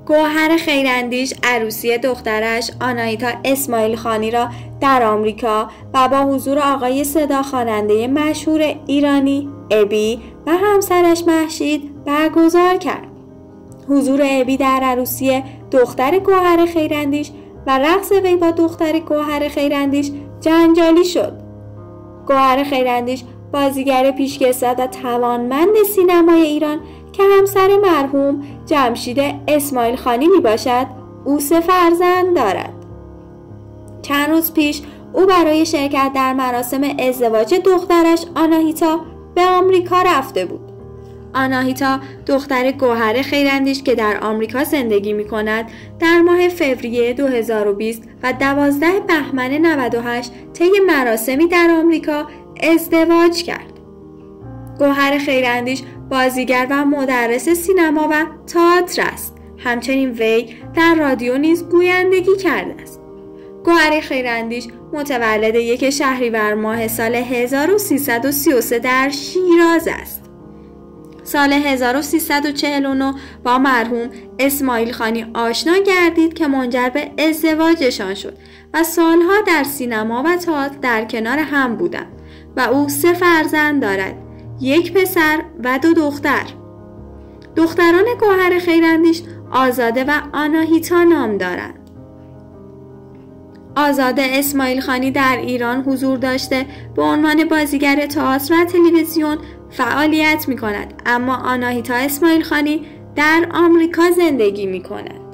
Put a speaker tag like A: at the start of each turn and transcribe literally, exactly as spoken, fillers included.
A: گوهر خیراندیش عروسی دخترش آناهیتا اسماعیل خانی را در آمریکا و با حضور آقای صدا خواننده مشهور ایرانی ابی و همسرش مهشید برگزار کرد. حضور ابی در عروسی دختر گوهر خیراندیش و رقص وی با دختر گوهر خیراندیش جنجالی شد. گوهر خیراندیش بازیگر پیشکسوت و توانمند سینمای ایران که همسر مرحوم جمشید اسماعیل خانی می باشد، او سه فرزند دارد. چند روز پیش او برای شرکت در مراسم ازدواج دخترش آناهیتا به آمریکا رفته بود. آناهیتا دختر گوهر خیراندیش که در آمریکا زندگی می کند در ماه فوریه دو هزار و بیست و دوازده بهمن نود و هشت طی مراسمی در آمریکا ازدواج کرد. گوهر خیراندیش بازیگر و مدرس سینما و تئاتر است. همچنین وی در رادیو نیز گویندگی کرده است. گوهر خیراندیش متولد یک شهریور ماه سال هزار و سیصد و سی و سه در شیراز است. سال هزار و سیصد و چهل و نه با مرحوم اسماعیل خانی آشنا گردید که منجر به ازدواجشان شد و سالها در سینما و تئاتر در کنار هم بودند و او سه فرزند دارد، یک پسر و دو دختر. دختران گوهر خیراندیش آزاده و آناهیتا نام دارند. آزاده اسماعیل خانی در ایران حضور داشته به عنوان بازیگر تئاتر و تلویزیون فعالیت می کند، اما آناهیتا اسماعیل خانی در آمریکا زندگی می کند.